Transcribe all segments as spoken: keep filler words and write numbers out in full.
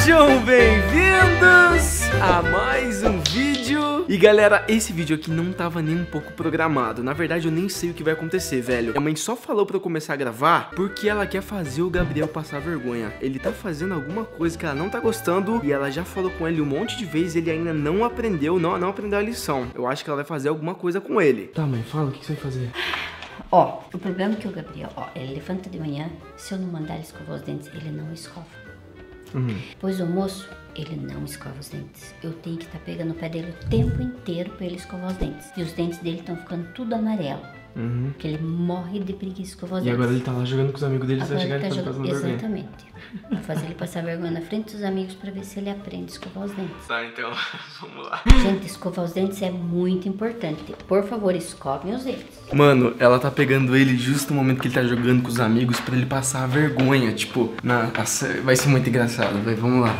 Sejam bem-vindos a mais um vídeo. E galera, esse vídeo aqui não tava nem um pouco programado. Na verdade eu nem sei o que vai acontecer, velho. Minha mãe só falou pra eu começar a gravar porque ela quer fazer o Gabriel passar vergonha. Ele tá fazendo alguma coisa que ela não tá gostando e ela já falou com ele um monte de vezes e ele ainda não aprendeu, não, não aprendeu a lição. Eu acho que ela vai fazer alguma coisa com ele. Tá, mãe, fala, o que, que você vai fazer? Ó, o problema é que o Gabriel, ó, ele levanta de manhã, se eu não mandar ele escovar os dentes, ele não escova. Uhum. Depois do almoço, ele não escova os dentes. Eu tenho que estar tá pegando o pé dele o tempo inteiro pra ele escovar os dentes. E os dentes dele estão ficando tudo amarelo. Uhum. Porque ele morre de preguiça de escovar os e dentes. E agora ele tá lá jogando com os amigos dele e vai chegar tá e tá passando vergonha. Exatamente. Vou fazer ele passar vergonha na frente dos amigos pra ver se ele aprende a escovar os dentes. Tá, então, vamos lá. Gente, escovar os dentes é muito importante. Por favor, escovem os dentes. Mano, ela tá pegando ele justo no momento que ele tá jogando com os amigos pra ele passar a vergonha. Tipo, na, vai ser muito engraçado, vai, vamos lá.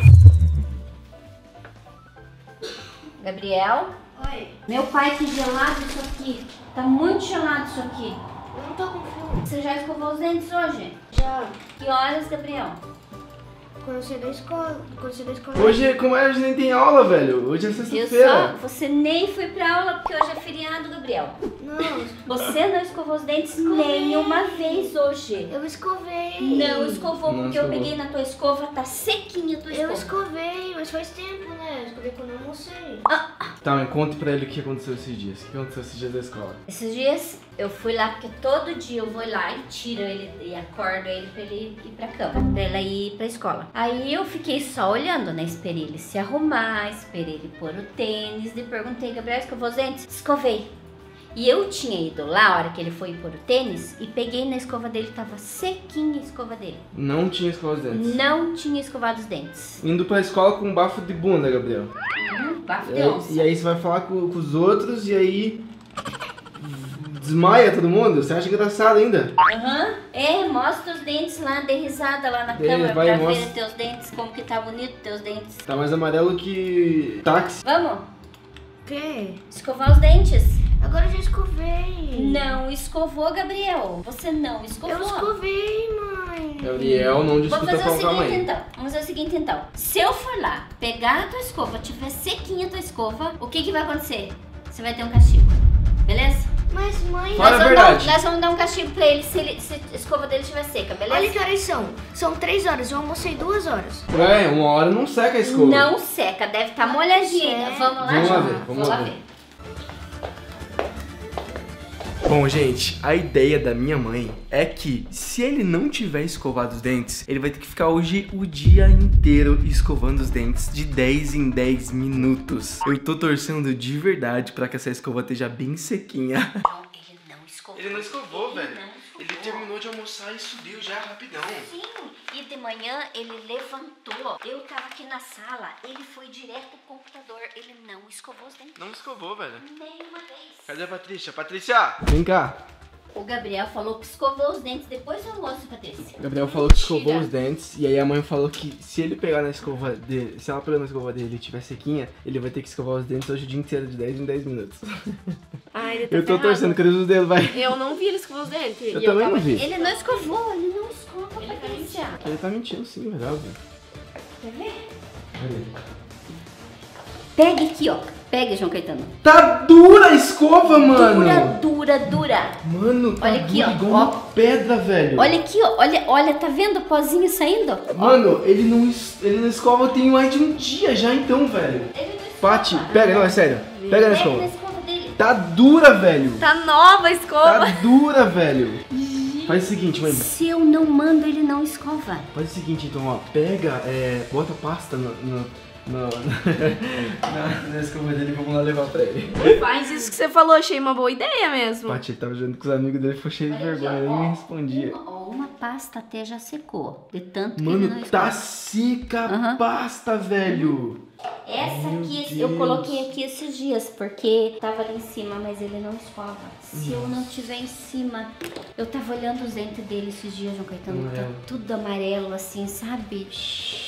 Gabriel? Oi. Meu pai, que gelado isso aqui. Tá muito gelado isso aqui. Eu não tô com frio. Você já escovou os dentes hoje? Já. Que horas, Gabriel? Quando eu saí da escola. Quando eu saí da escola. Hoje, como é, hoje nem tem aula, velho. Hoje é Eu sexta-feira. só, você nem foi pra aula porque hoje é feriado, Gabriel. Não. Você não escovou os dentes nenhuma vez hoje. Eu escovei. Não escovou, Não porque escovou. eu peguei na tua escova, tá sequinha a tua Eu escova. escovei, mas faz tempo, né? Eu escovei quando eu almocei. Ah, Tá, mas conta pra ele o que aconteceu esses dias. O que aconteceu esses dias da escola? esses dias eu fui lá, porque todo dia eu vou lá e tiro ele e acordo ele pra ele ir pra cama, pra ela ir pra escola. Aí eu fiquei só olhando, né? Esperei ele se arrumar, esperei ele pôr o tênis, e perguntei, Gabriel, escovou os dentes? Escovei. E eu tinha ido lá, a hora que ele foi pôr o tênis, e peguei na escova dele, tava sequinha a escova dele. Não tinha escovado os dentes. Não tinha escovado os dentes. Indo pra escola com um bafo de bunda, Gabriel. Uhum, bafo E de aí, onça. e aí você vai falar com, com os outros e aí... desmaia todo mundo? Você acha engraçado ainda? Aham. É, mostra os dentes lá, dê risada lá na Dê, câmera vai, pra mostra. ver teus dentes, como que tá bonito teus dentes. Tá mais amarelo que táxi. Vamos? O quê? Escovar os dentes. Agora eu já escovei. Não escovou, Gabriel. Você não escovou. Eu escovei, mãe. Gabriel, não Vamos discuta fazer o com a seguinte mãe. então. Vamos fazer o seguinte então. Se eu for lá, pegar a tua escova, tiver sequinha a tua escova, o que que vai acontecer? Você vai ter um castigo. Beleza? Mas, mãe... Fala nós, a vamos verdade. dar, nós vamos dar um castigo pra ele se, ele, se a escova dele estiver seca, beleza? Olha que horas são. São três horas. Eu almocei duas horas. Ué, uma hora não seca a escova. Não seca, deve estar molhadinha. seca. Vamos lá, Vamos lá João? ver, vamos Vou lá lá ver. ver. Bom, gente, a ideia da minha mãe é que se ele não tiver escovado os dentes, ele vai ter que ficar hoje o dia inteiro escovando os dentes de dez em dez minutos. Eu tô torcendo de verdade pra que essa escova esteja bem sequinha. João, ele não escovou. Ele não escovou, velho. Ele não escovou. Ele terminou de almoçar e subiu já rapidão. Sim, e de manhã ele levantou. Eu tava aqui na sala, ele foi direto pro computador. Ele não escovou os dentes. Não escovou, velho. Nenhuma vez. Cadê a Patrícia? Patrícia! Vem cá. O Gabriel falou que escovou os dentes depois do almoço, Patrícia. O Gabriel falou que escovou Mentira. os dentes e aí a mãe falou que se ele pegar na escova dele, se ela pegar na escova dele e tiver sequinha, ele vai ter que escovar os dentes hoje o dia inteiro de dez em dez minutos. Ai, ele tá Eu tô ferrado. torcendo, cruza os dedos, vai. Eu não vi ele escovar os dentes. Eu E também tava não vi. Ele não escovou, ele não escova, Ele tá Patrícia. Ele tá mentindo sim, verdade. Quer ver? Olha. Pega aqui, ó. Pega, João Caetano. Tá dura a escova, mano! Dura, dura, dura. Mano, tá Olha aqui, dura ó, igual ó. uma pedra, velho. Olha aqui, ó. Olha, olha, tá vendo o pozinho saindo? Mano, ele não, es- ele não escova tem mais de um dia já então, velho. Ele não escova. Pati, pega, não, é sério. Pega na Pega na escova. escova dele. Tá dura, velho. Tá nova a escova. Tá dura, velho. Faz o seguinte, mãe. Se eu não mando, ele não escova. Faz o seguinte, então, ó. Pega, é, bota pasta no, no, no, na, na escova dele e vamos lá levar pra ele. Faz isso que você falou, achei uma boa ideia mesmo. Pati, ele tava jogando com os amigos dele, ficou cheio de Olha aqui, vergonha, ó, ele ó, nem respondia. Uma, ó, uma pasta até já secou. De tanto que ele não Mano, escova. tá seca a Aham. pasta, velho. Essa Meu aqui, eu Deus. coloquei aqui esses dias, porque tava ali em cima, mas ele não escova. Se eu não tiver em cima, eu tava olhando os dentes dele esses dias, João Caetano, tá Amarelo. tudo amarelo assim, sabe?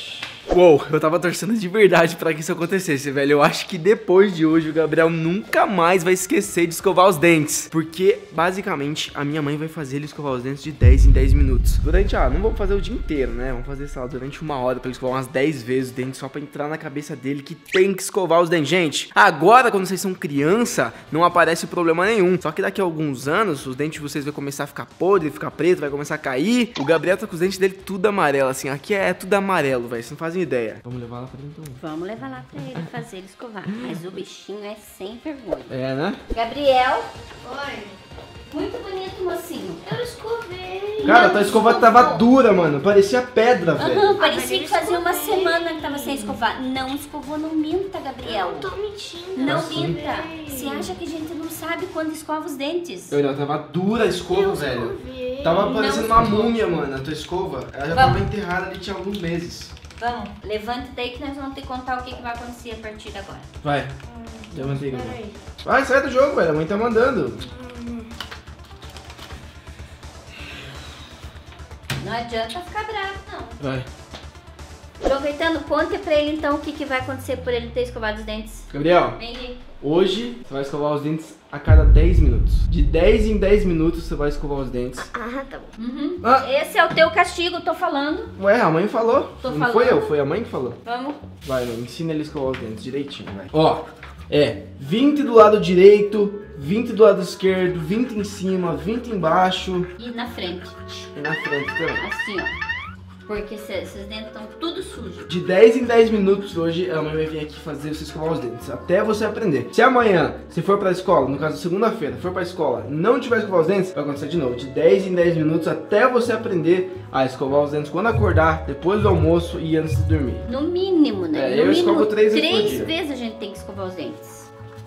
Uou, eu tava torcendo de verdade pra que isso acontecesse, velho. Eu acho que depois de hoje o Gabriel nunca mais vai esquecer de escovar os dentes. Porque, basicamente, a minha mãe vai fazer ele escovar os dentes de dez em dez minutos. Durante, ah, não vamos fazer o dia inteiro, né? Vamos fazer, sei lá, durante uma hora pra ele escovar umas dez vezes os dentes, só pra entrar na cabeça dele que tem que escovar os dentes. Gente, agora, quando vocês são criança, não aparece problema nenhum. Só que daqui a alguns anos, os dentes de vocês vão começar a ficar podre, ficar preto, vai começar a cair. O Gabriel tá com os dentes dele tudo amarelo, assim. Aqui é tudo amarelo, velho. Vocês não fazem ideia. Vamos levar lá pra dentro. Vamos levar lá pra ele fazer ele escovar. Mas o bichinho é sem vergonha. É, né? Gabriel. Oi. Muito bonito, mocinho. Eu escovei. Cara, Não, tua escova escovou. tava dura, mano. Parecia pedra, velho. Aham, Ah, mas parecia ele que fazia uma escovei. semana que tava sem escovar. Não escovou, não minta, Gabriel. Eu não tô mentindo. Não Assim. minta. Você acha que a gente não sabe quando escova os dentes? Eu não, tava dura a escova, Eu velho. escovei. Tava parecendo Não uma escovou. múmia, mano, a tua escova. Ela já Vamos. tava enterrada ali, tinha alguns meses. Vamos, levanta daí que nós vamos te contar o que, que vai acontecer a partir de agora. Vai. Levantei, Gabriel. Peraí. Vai, sai do jogo, velho. A mãe tá mandando. Não adianta ficar bravo, não. Vai. Aproveitando, conta pra ele então o que, que vai acontecer por ele ter escovado os dentes. Gabriel, Vem aqui. hoje você vai escovar os dentes a cada dez minutos. De dez em dez minutos você vai escovar os dentes. Ah, tá bom. Uhum. Ah. Esse é o teu castigo, tô falando. Ué, a mãe falou. Tô não falando. foi eu, foi a mãe que falou. Vamos. Vai, mãe, ensina ele a escovar os dentes direitinho, vai. Ó, é vinte do lado direito, vinte do lado esquerdo, vinte em cima, vinte embaixo E na frente. e na frente também. Assim, ó. Porque se- esses dentes estão tudo sujos. De dez em dez minutos hoje a mãe vai vir aqui fazer você escovar os dentes, até você aprender. Se amanhã, se for pra escola, no caso segunda-feira, for pra escola, não tiver escovar os dentes, vai acontecer de novo. De dez em dez minutos até você aprender a escovar os dentes quando acordar, depois do almoço e antes de dormir. No mínimo, né? É, no eu mínimo, escovo três vezes por três dia. vezes a gente tem que escovar os dentes.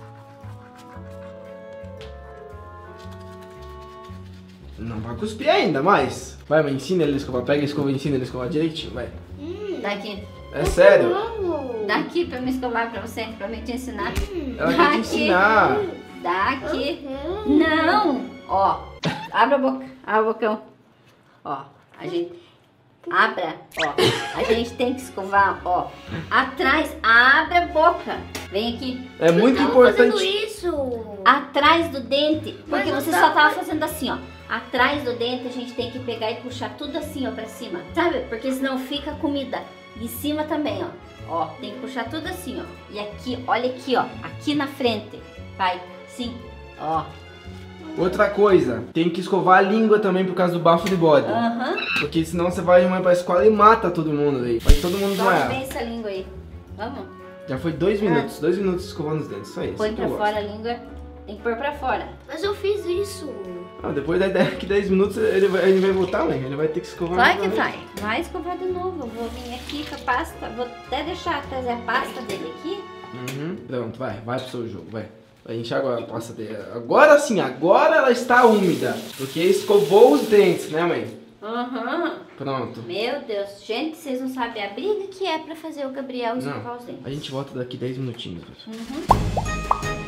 Não vai cuspir ainda, mas... Vai, mãe, ensina ele a escovar. Pega a escova e ensina ele a escovar direitinho, vai. Daqui. É sério. Vamos. Daqui pra me escovar pra você, pra me te ensinar. Ela quer te Daqui. ensinar. Daqui. Uhum. Não! Ó, abre a boca, abre o bocão. Ó, a gente. Abra, ó. A gente tem que escovar, ó. Atrás, abre a boca. Vem aqui. É muito Eu tava fazendo importante. isso. Atrás do dente. Porque Mas você não só dá tava pra- fazendo assim, ó. Atrás do dente a gente tem que pegar e puxar tudo assim, ó, pra cima. Sabe? Porque senão fica comida. Em cima também, ó. Ó, tem que puxar tudo assim, ó. E aqui, olha aqui, ó. Aqui na frente. Vai, sim. Ó. Outra coisa, tem que escovar a língua também por causa do bafo de bode. Aham. Porque senão você vai amanhã pra escola e mata todo mundo aí. Vai todo mundo Toma desmaiar. bem essa língua aí. Vamos. Já foi dois minutos, dois minutos escovando os dentes, só isso. Põe que pra eu fora a gosto. língua. Tem que pôr pra fora. Mas eu fiz isso. Ah, depois daqui dez minutos ele vai, ele vai voltar, mãe. Ele vai ter que escovar Vai que novamente. vai. Vai escovar de novo. Eu vou vir aqui com a pasta. Vou até deixar trazer a pasta dele aqui. Uhum. Pronto, vai, vai pro seu jogo, vai. Vai enxaguar a pasta dele. Agora sim, agora ela está úmida. Porque escovou os dentes, né, mãe? Aham. Pronto. Meu Deus. Gente, vocês não sabem a briga que é pra fazer o Gabriel escovar Não, os dentes. a gente volta daqui dez minutinhos. Uhum.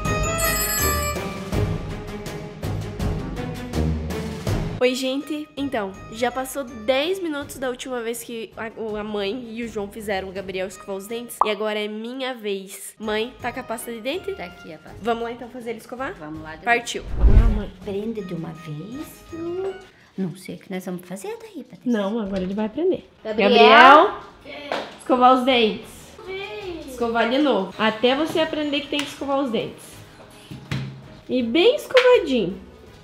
Oi, gente. Então, já passou dez minutos da última vez que a, a mãe e o João fizeram o Gabriel escovar os dentes. E agora é minha vez. Mãe, tá com a pasta de dente? Tá aqui a pasta. Vamos lá então fazer ele escovar? Vamos lá. de Partiu. novo. Mãe, prende de uma vez. Não, não sei o que nós vamos fazer daí, Patrícia. Não, agora ele vai aprender. Gabriel. Gabriel, escovar os dentes. Vem. Escovar de novo. Até você aprender que tem que escovar os dentes. E bem escovadinho.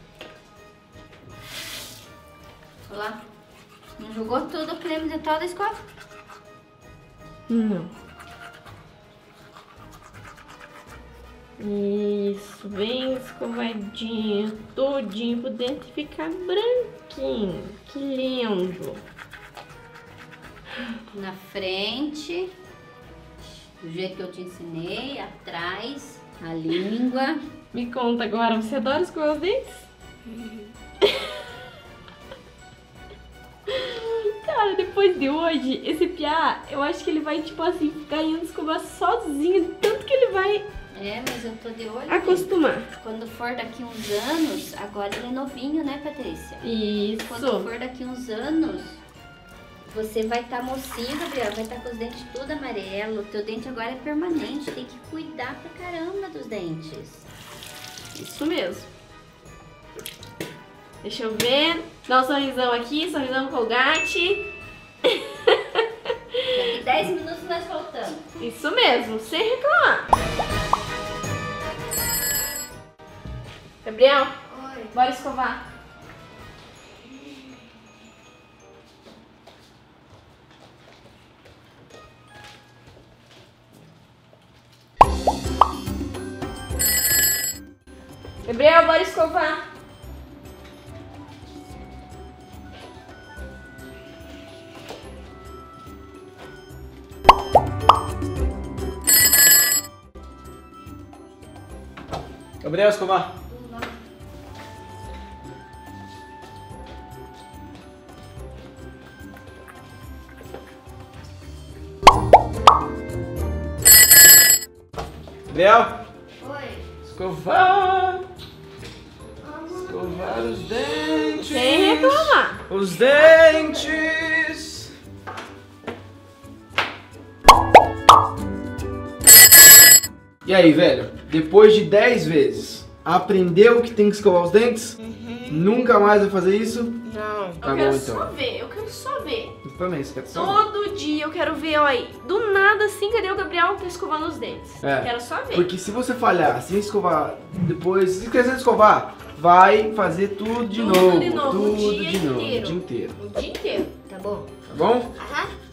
Olha lá. Não jogou tudo o creme dental da escova? Não. Isso, bem escovadinho, todinho pro dente ficar branquinho. Que lindo. Na frente, do jeito que eu te ensinei, atrás, a língua. Me conta agora, você adora escovar os dentes? Cara, depois de hoje, esse piá, eu acho que ele vai, tipo assim, ficar indo escovar sozinho, tanto que ele vai É, mas eu tô de olho. acostumar. nele. Quando for daqui uns anos, agora ele é novinho, né, Patrícia? Quando Isso. for daqui uns anos, Você vai estar tá mocinho, Gabriel, vai estar tá com os dentes tudo amarelo. Teu dente agora é permanente, tem que cuidar pra caramba dos dentes. Isso mesmo. Deixa eu ver. Dá um sorrisão aqui, sorrisão no Colgate. Daqui dez minutos nós voltamos. Isso mesmo, sem reclamar. Gabriel, Oi. bora escovar. Gabriel, bora escovar. Gabriel, escovar. Gabriel, Oi. escovar. Escovar os dentes. Sem reclamar. Os dentes. E aí, velho? Depois de dez vezes, aprendeu que tem que escovar os dentes? Uhum. Nunca mais vai fazer isso? Não. Tá Eu bom, quero então. só ver, eu quero só ver. Eu também, você quer só? Todo dia eu quero ver, olha aí. Do nada, assim, cadê o Gabriel tá escovando os dentes? É. Quero só ver. Porque se você falhar, sem escovar, depois, se esquecer de escovar, vai fazer tudo de Tudo novo. de novo, Tudo o dia de novo, o inteiro. dia inteiro. O dia inteiro. Tá bom? Tá bom? Aham.